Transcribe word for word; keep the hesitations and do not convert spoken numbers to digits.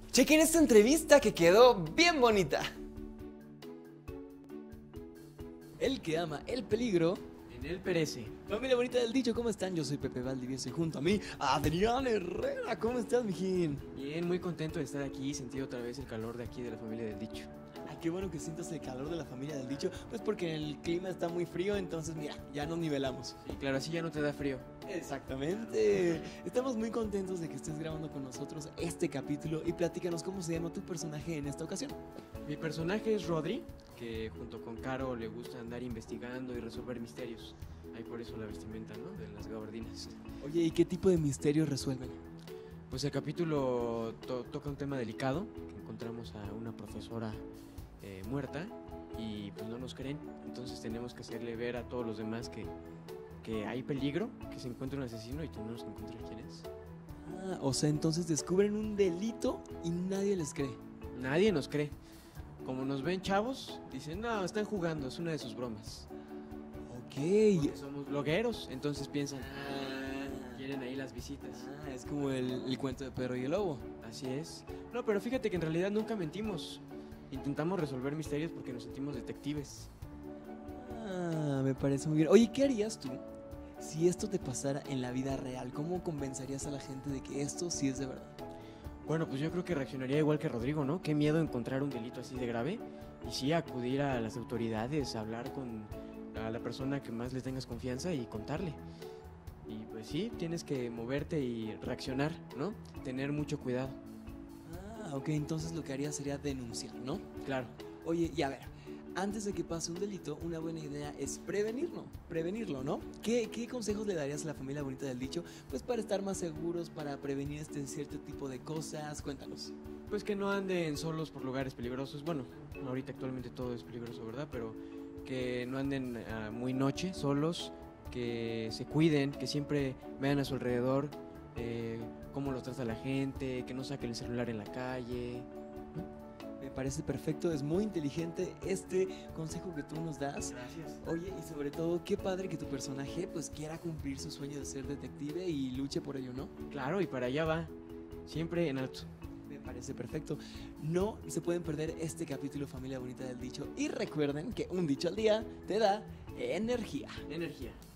Chequen esta entrevista que quedó bien bonita. El que ama el peligro, en él perece. Familia bonita del dicho, ¿cómo están? Yo soy Pepe Valdivieso y junto a mí, Adrián Herrera. ¿Cómo estás, mijín? Bien, muy contento de estar aquí y sentir otra vez el calor de aquí de la familia del dicho. Ay, qué bueno que sientas el calor de la familia del dicho, pues porque el clima está muy frío, entonces mira, ya nos nivelamos. Y claro, así ya no te da frío. Exactamente. Estamos muy contentos de que estés grabando con nosotros este capítulo y platícanos cómo se llama tu personaje en esta ocasión. Mi personaje es Rodri, que junto con Caro le gusta andar investigando y resolver misterios. Ahí por eso la vestimenta, ¿no? De las gabardinas. Oye, ¿y qué tipo de misterios resuelven? Pues el capítulo to toca un tema delicado, que encontramos a una profesora eh, muerta y pues no nos creen. Entonces tenemos que hacerle ver a todos los demás que, que hay peligro, que se encuentra un asesino y tenemos que encontrar quién es. Ah, o sea, entonces descubren un delito y nadie les cree. Nadie nos cree. Como nos ven chavos, dicen, no, están jugando, es una de sus bromas. Ok. Porque somos blogueros, entonces piensan, ah, quieren ahí las visitas. Ah, es como el, el cuento de Pedro y el Lobo. Así es. No, pero fíjate que en realidad nunca mentimos. Intentamos resolver misterios porque nos sentimos detectives. Ah, me parece muy bien. Oye, ¿qué harías tú si esto te pasara en la vida real? ¿Cómo convencerías a la gente de que esto sí es de verdad? Bueno, pues yo creo que reaccionaría igual que Rodrigo, ¿no? Qué miedo encontrar un delito así de grave. Y sí, acudir a las autoridades, hablar con a la persona que más le tengas confianza y contarle. Y pues sí, tienes que moverte y reaccionar, ¿no? Tener mucho cuidado. Ah, ok, entonces lo que haría sería denunciar, ¿no? Claro. Oye, y a ver, antes de que pase un delito, una buena idea es prevenirlo, prevenirlo, ¿no? ¿Qué, qué consejos le darías a la familia bonita del dicho? Pues para estar más seguros, para prevenir este cierto tipo de cosas, cuéntanos. Pues que no anden solos por lugares peligrosos. Bueno, ahorita actualmente todo es peligroso, ¿verdad? Pero que no anden uh, muy noche, solos, que se cuiden, que siempre vean a su alrededor eh, cómo los trata la gente, que no saquen el celular en la calle, ¿no? Me parece perfecto, es muy inteligente este consejo que tú nos das. Gracias. Oye, y sobre todo, qué padre que tu personaje pues quiera cumplir su sueño de ser detective y luche por ello, ¿no? Claro, y para allá va, siempre en alto. Me parece perfecto. No se pueden perder este capítulo, familia bonita del dicho. Y recuerden que un dicho al día te da energía. Energía.